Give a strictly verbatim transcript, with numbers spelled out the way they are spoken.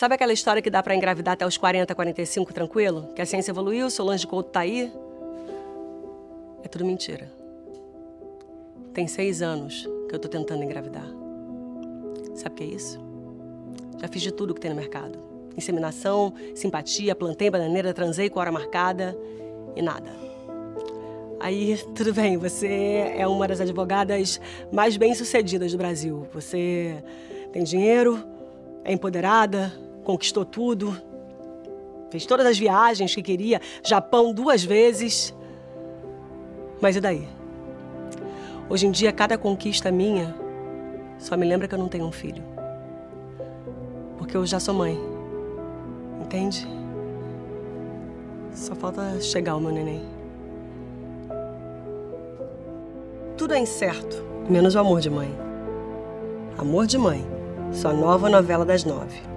Sabe aquela história que dá pra engravidar até os quarenta, quarenta e cinco tranquilo? Que a ciência evoluiu, Solange Couto tá aí? É tudo mentira. Tem seis anos que eu tô tentando engravidar. Sabe o que é isso? Já fiz de tudo que tem no mercado. Inseminação, simpatia, plantei bananeira, transei com hora marcada e nada. Aí, tudo bem, você é uma das advogadas mais bem-sucedidas do Brasil. Você tem dinheiro, é empoderada, conquistou tudo, fez todas as viagens que queria, Japão duas vezes. Mas e daí? Hoje em dia, cada conquista minha só me lembra que eu não tenho um filho. Porque eu já sou mãe, entende? Só falta chegar o meu neném. Tudo é incerto, menos o amor de mãe. Amor de mãe, sua nova novela das nove.